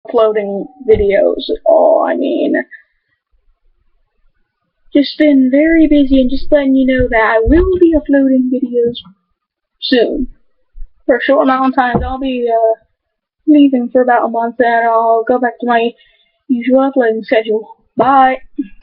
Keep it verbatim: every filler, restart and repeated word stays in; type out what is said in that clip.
uploading videos at all. I mean, just been very busy, and just letting you know that I will be uploading videos soon. For a short amount of time. I'll be uh, leaving for about a month, and I'll go back to my usual uploading schedule. Bye!